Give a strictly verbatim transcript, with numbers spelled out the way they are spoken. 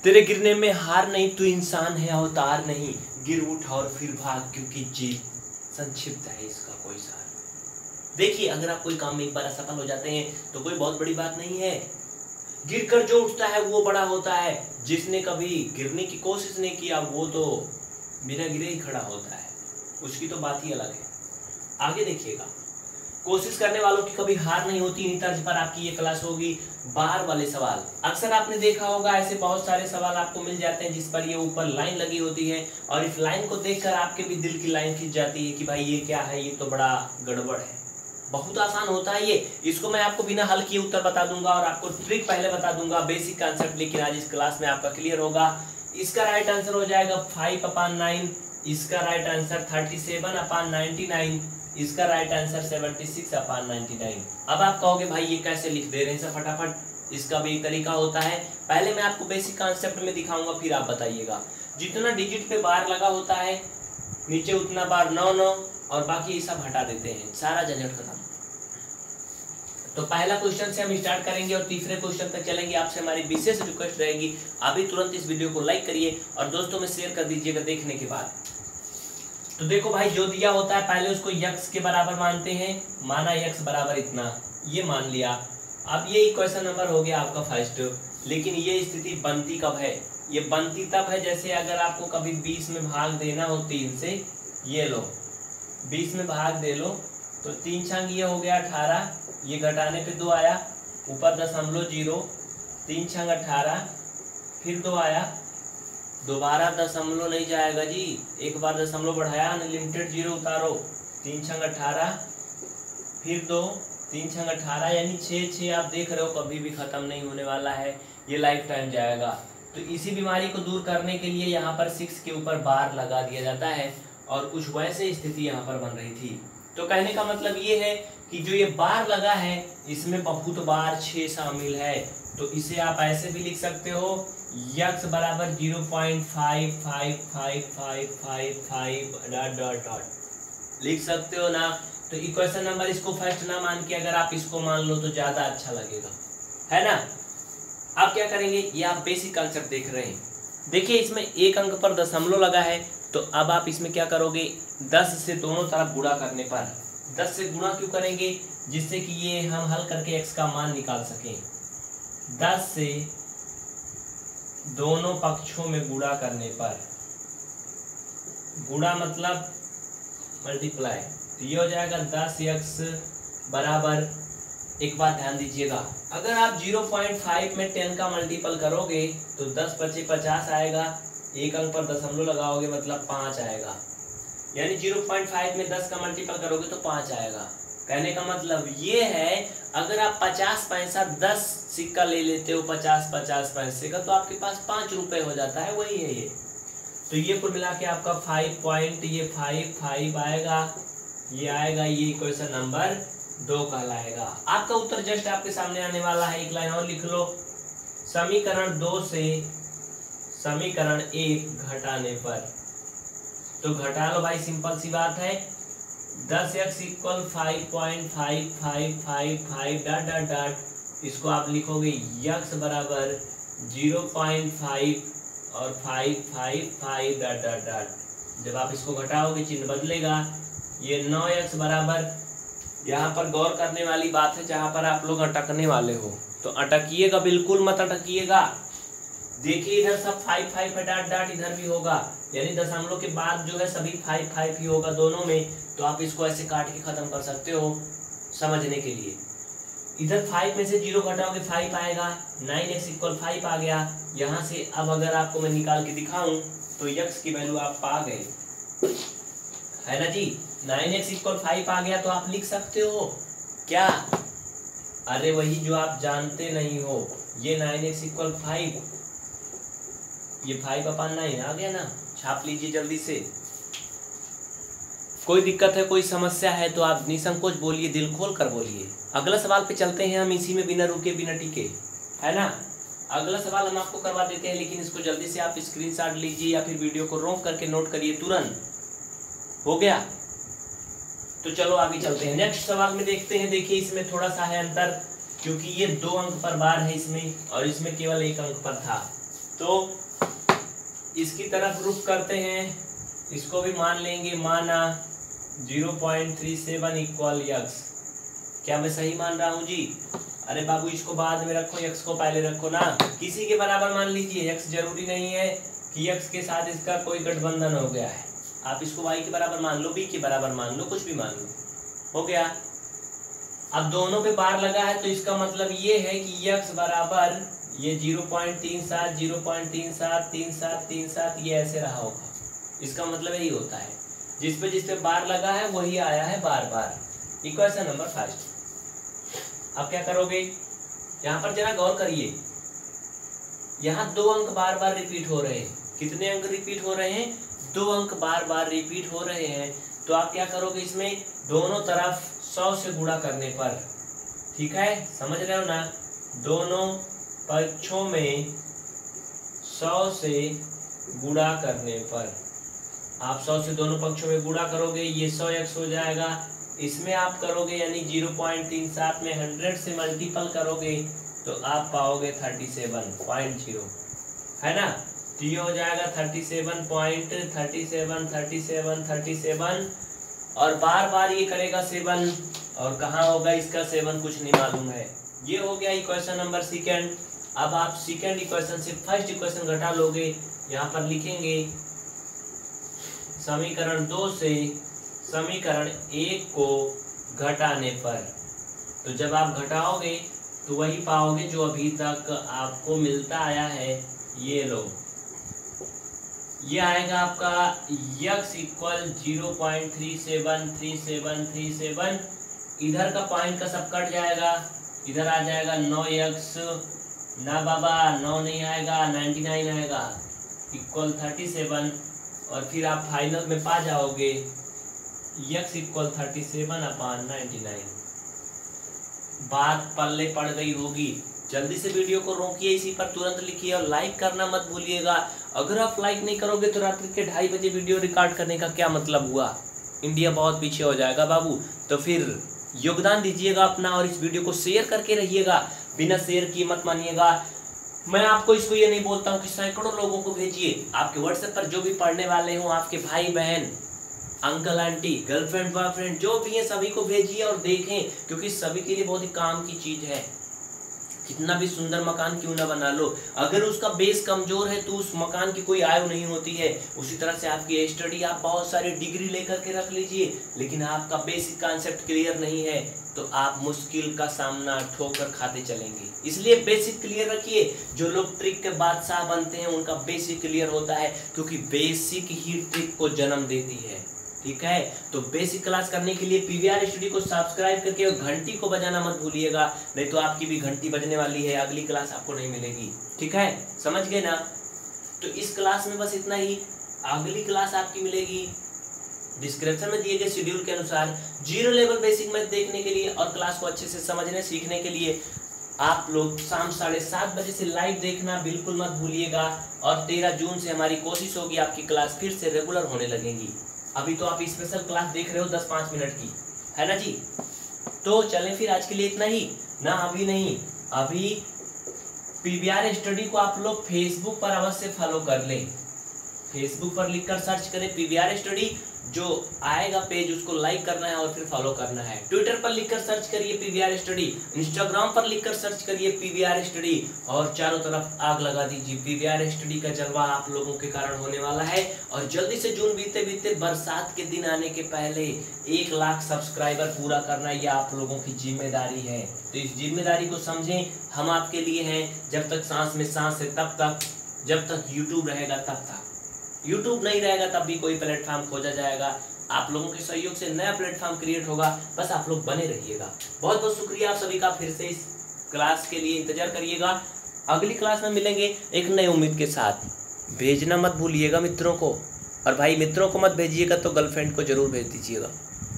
तेरे गिरने में हार नहीं, तू इंसान है अवतार नहीं, गिर उठ और फिर भाग क्योंकि जीत संक्षिप्त है इसका कोई सार। देखिए, अगर आप कोई काम में एक बार असफल हो जाते हैं तो कोई बहुत बड़ी बात नहीं है। गिरकर जो उठता है वो बड़ा होता है। जिसने कभी गिरने की कोशिश नहीं किया वो तो बिना गिरे ही खड़ा होता है, उसकी तो बात ही अलग है। आगे देखिएगा, कोशिश करने वालों की कभी हार नहीं होती। इन्हीं तर्ज पर आपकी ये क्लास होगी बार वाले सवाल। अक्सर आपने देखा होगा ऐसे बहुत सारे सवाल आपको मिल जाते हैं जिस पर ये ऊपर लाइन लगी होती है और इस लाइन को देखकर आपके भी दिल की लाइन खिंच जाती है कि भाई ये क्या है, ये तो बड़ा गड़बड़ है। बहुत आसान होता है ये, इसको मैं आपको बिना हल किए उत्तर बता दूंगा और आपको ट्रिक पहले बता दूंगा, बेसिक कॉन्सेप्ट लेकिन आज इस क्लास में आपका क्लियर होगा। इसका राइट आंसर हो जाएगा फाइव अपान नाइन, इसका right answer thirty seven upon ninety nine, इसका right answer seventy six upon ninety nine. अब आप कहोगे भाई ये कैसे लिख दे रहे हैं सर फटाफट। इसका भी एक तरीका होता है, पहले मैं आपको बेसिक कॉन्सेप्ट में दिखाऊंगा फिर आप बताइएगा। जितना डिजिट पे बार लगा होता है नीचे उतना बार नौ नौ और बाकी ये सब हटा देते हैं, सारा झंझट खत्म। तो पहला क्वेश्चन से हम स्टार्ट करेंगे और तीसरे क्वेश्चन तक चलेंगे। आपसे हमारी विशेष रिक्वेस्ट रहेगी अभी तुरंत इस वीडियो को लाइक करिए और दोस्तों में शेयर कर दीजिएगा देखने के बाद। तो देखो भाई, जो दिया होता है पहले उसको यक्स के बराबर मानते हैं, माना यक्स बराबर इतना, ये मान लिया। अब ये इक्वेशन नंबर हो गया आपका फर्स्ट। लेकिन ये स्थिति बनती कब है? ये बनती तब है जैसे अगर आपको कभी बीस में भाग देना हो तीन से, ये लो बीस में भाग दे लो तो तीन छंग ये हो गया अठारह, ये घटाने पे दो आया, ऊपर दशमलव जीरो, तीन छंग अठारह, फिर दो आया, दोबारा दशमलव नहीं जाएगा जी, एक बार दशमलव बढ़ाया, अनलिमिटेड जीरो उतारो, तीन छंग अठारह, फिर दो, तीन छंग अठारह, यानी छः छः आप देख रहे हो कभी भी ख़त्म नहीं होने वाला है, ये लाइफ टाइम जाएगा। तो इसी बीमारी को दूर करने के लिए यहाँ पर सिक्स के ऊपर बार लगा दिया जाता है और कुछ वैसे स्थिति यहाँ पर बन रही थी। तो कहने का मतलब ये है कि जो ये बार लगा है इसमें बहुत बार छः शामिल है। तो इसे आप ऐसे भी लिख सकते हो, यक्स बराबर zero point five five five five five five dot dot dot लिख सकते हो ना। तो इक्वेशन नंबर इसको फर्स्ट ना मान के अगर आप इसको मान लो तो ज्यादा अच्छा लगेगा, है ना। अब क्या करेंगे, ये आप बेसिक कॉन्सेप्ट देख रहे हैं। देखिए इसमें एक अंक पर दशमलव लगा है, तो अब आप इसमें क्या करोगे, दस से दोनों तरफ गुणा करने पर, दस से गुणा क्यों करेंगे, जिससे कि ये हम हल करके x का मान निकाल सकें। दस से दोनों पक्षों में गुणा करने पर, गुणा मतलब मल्टीप्लाई, तो ये हो जाएगा दस एक्स बराबर, एक बात ध्यान दीजिएगा, अगर आप जीरो पॉइंट फाइव में टेन का मल्टीपल करोगे तो दस पचे पचास आएगा, एक अंक पर दशमलव लगाओगे मतलब पाँच आएगा, यानी जीरो पॉइंट फाइव में दस का मल्टीपल करोगे तो पाँच आएगा। कहने का मतलब ये है अगर आप पचास पैसा दस सिक्का ले लेते हो पचास पचास पैसे का तो आपके पास पाँच रुपए हो जाता है, वही है ये। तो ये कुल मिला के आपका फाइव पॉइंट ये फाइव फाइव आएगा, ये आएगा, ये इक्वेशन नंबर दो कहलाएगा। आपका उत्तर जस्ट आपके सामने आने वाला है, एक लाइन और लिख लो, समीकरण दो से समीकरण एक घटाने पर, तो घटा लो भाई, सिंपल सी बात है, दस x equal five point five five five five dot dot dot, इसको आप लिखोगे यक्स बराबर जीरो पॉइंट फाइव और five five five dot dot dot. जब आप इसको घटाओगे चिन्ह बदलेगा, ये नौ एक्स बराबर, यहाँ पर गौर करने वाली बात है जहाँ पर आप लोग अटकने वाले हो तो अटकिएगा, बिल्कुल मत अटकिएगा। देखिए इधर सब फाइव फाइव डाट डाट इधर भी होगा, यानी दशमलव के बाद जो है सभी फाइव फाइव ही होगा दोनों में, तो आप इसको ऐसे काट के खत्म कर सकते हो समझने के लिए। इधर फाइव में से जीरो घटाओगे फाइव आएगा, नाइन एक्स इक्वल फाइव आ गया। यहाँ से अब अगर आपको मैं निकाल के दिखाऊं तो यक्स की वैल्यू आप पा गए, है ना जी। नाइन एक्स इक्वल फाइव आ गया तो आप लिख सकते हो क्या, अरे वही जो आप जानते नहीं हो, ये नाइन एक्स इक्वल फाइव, ये फाइव अपान नाइन आ गया ना, छाप लीजिए जल्दी से। कोई दिक्कत है, कोई समस्या है तो आप निसंकोच बोलिए, दिल खोल कर बोलिए। अगला सवाल पे चलते हैं हम, इसी में बिना रुके बिना टिके, है ना। अगला सवाल हम आपको करवा देते हैं, लेकिन इसको जल्दी से आप स्क्रीनशॉट लीजिए या फिर वीडियो को रोक करके नोट करिए तुरंत। हो गया, तो चलो आगे चलते हैं। नेक्स्ट सवाल में देखते हैं। देखिए इसमें थोड़ा सा है अंतर, क्योंकि ये दो अंक पर बार है इसमें और इसमें केवल एक अंक पर था। तो इसकी तरफ रुख करते हैं, इसको भी मान लेंगे, माना zero point three seven equal x. क्या मैं सही मान रहा हूँ जी? अरे बाबू इसको बाद में रखो, यक्स को पहले रखो ना। किसी के बराबर मान लीजिए, यक्स जरूरी नहीं है कि यक्स के साथ इसका कोई गठबंधन हो गया है। आप इसको वाई के बराबर मान लो, बी के बराबर मान लो, कुछ भी मान लो, हो गया। अब दोनों पे बार लगा है तो इसका मतलब ये है कि यक्स बराबर ये जीरो पॉइंट तीन सात जीरो पॉइंट तीन सात तीन सात तीन सात ये ऐसे रहा होगा। इसका मतलब यही होता है, जिस पे जिस पे बार लगा है वही आया है बार बार। Equation number first. अब क्या करोगे, यहाँ पर जरा गौर करिए, यहाँ दो अंक बार बार रिपीट हो रहे हैं। कितने अंक रिपीट हो रहे हैं? दो अंक बार बार रिपीट हो रहे हैं। तो आप क्या करोगे, इसमें दोनों तरफ सौ से गुणा करने पर, ठीक है, समझ रहे हो ना, दोनों पक्षों में सौ से गुणा करने पर, आप सौ से दोनों पक्षों में गुणा करोगे, ये सौ एक्स हो जाएगा। इसमें आप करोगे यानी जीरो पॉइंट तीन सात में हंड्रेड से मल्टीपल करोगे तो आप पाओगे थर्टी सेवन पॉइंट जीरो, है ना। तो ये हो जाएगा thirty seven point thirty seven thirty seven thirty seven और बार बार ये करेगा सेवन, और कहाँ होगा इसका सेवन कुछ नहीं मालूम है। ये हो गया इक्वेशन नंबर सेकेंड। अब आप सेकेंड इक्वेशन से फर्स्ट इक्वेशन घटा लोगे, यहाँ पर लिखेंगे समीकरण दो से समीकरण एक को घटाने पर। तो जब आप घटाओगे तो वही पाओगे जो अभी तक आपको मिलता आया है। ये लो, ये आएगा आपका x equal zero point three seven three seven three seven. इधर का पॉइंट का सब कट जाएगा, इधर आ जाएगा नौ यक्स, ना बाबा नौ नहीं आएगा, नाइन्टी नाइन आएगा, इक्वल थर्टी सेवन। और फिर आप फाइनल में पा जाओगे x equal thirty seven upon ninety nine. बात पल्ले पड़ गई होगी। जल्दी से वीडियो को रोकिए, इसी पर तुरंत लिखिए और लाइक करना मत भूलिएगा। अगर आप लाइक नहीं करोगे तो रात्रि के ढाई बजे वीडियो रिकॉर्ड करने का क्या मतलब हुआ? इंडिया बहुत पीछे हो जाएगा बाबू। तो फिर योगदान दीजिएगा अपना और इस वीडियो को शेयर करके रहिएगा, बिना शेयर किए मत मानिएगा। मैं आपको इसको ये नहीं बोलता हूँ कि सैकड़ों लोगों को भेजिए, आपके व्हाट्सएप पर जो भी पढ़ने वाले हों, आपके भाई बहन, अंकल आंटी, गर्लफ्रेंड बॉयफ्रेंड जो भी है सभी को भेजिए और देखें, क्योंकि सभी के लिए बहुत ही काम की चीज है। कितना भी सुंदर मकान क्यों ना बना लो, अगर उसका बेस कमजोर है तो उस मकान की कोई आयु नहीं होती है। उसी तरह से आपकी स्टडी, आप बहुत सारी डिग्री लेकर के रख लीजिए, लेकिन आपका बेसिक कॉन्सेप्ट क्लियर नहीं है तो आप मुश्किल का सामना ठोकर खाते चलेंगे। इसलिए बेसिक क्लियर रखिए। जो लोग ट्रिक के बादशाह बनते हैं उनका बेसिक क्लियर होता है, क्योंकि बेसिक ही ट्रिक को जन्म देती है। ठीक है, तो बेसिक क्लास करने के लिए पीवीआर स्टडी को सब्सक्राइब करके और घंटी को बजाना मत भूलिएगा, नहीं तो आपकी भी घंटी बजने वाली है, अगली क्लास आपको नहीं मिलेगी। ठीक है, समझ गए ना। तो इस क्लास में बस इतना ही। अगली क्लास आपकी मिलेगी डिस्क्रिप्शन में दिए गए शेड्यूल के अनुसार। जीरो लेवल बेसिक मैथ देखने के लिए और क्लास को अच्छे से समझने सीखने के लिए आप लोग शाम साढ़े सात बजे से लाइव देखना बिल्कुल मत भूलिएगा। और तेरह जून से हमारी कोशिश होगी आपकी क्लास फिर से रेगुलर होने लगेंगी। अभी तो आप स्पेशल क्लास देख रहे हो दस पाँच मिनट की, है ना जी। तो चलें फिर आज के लिए इतना ही ना। अभी नहीं, अभी पीवीआर स्टडी को आप लोग फेसबुक पर अवश्य फॉलो कर लें। फेसबुक पर लिखकर सर्च करें पीवीआर स्टडी, जो आएगा पेज उसको लाइक करना है और फिर फॉलो करना है। ट्विटर पर लिखकर सर्च करिए पीवीआर स्टडी, इंस्टाग्राम पर लिखकर सर्च करिए पीवीआर स्टडी और चारों तरफ आग लगा दीजिए। पीवीआर स्टडी का जलवा आप लोगों के कारण होने वाला है। और जल्दी से जून बीते बीते बरसात के दिन आने के पहले एक लाख सब्सक्राइबर पूरा करना ये आप लोगों की जिम्मेदारी है। तो इस जिम्मेदारी को समझें, हम आपके लिए हैं। जब तक सांस में सांस है तब तक, जब तक यूट्यूब रहेगा तब तक। यूट्यूब नहीं रहेगा तब भी कोई प्लेटफॉर्म खोजा जाएगा। आप लोगों के सहयोग से नया प्लेटफॉर्म क्रिएट होगा, बस आप लोग बने रहिएगा। बहुत बहुत शुक्रिया आप सभी का। फिर से इस क्लास के लिए इंतजार करिएगा। अगली क्लास में मिलेंगे एक नई उम्मीद के साथ। भेजना मत भूलिएगा मित्रों को, और भाई मित्रों को मत भेजिएगा तो गर्लफ्रेंड को जरूर भेज दीजिएगा।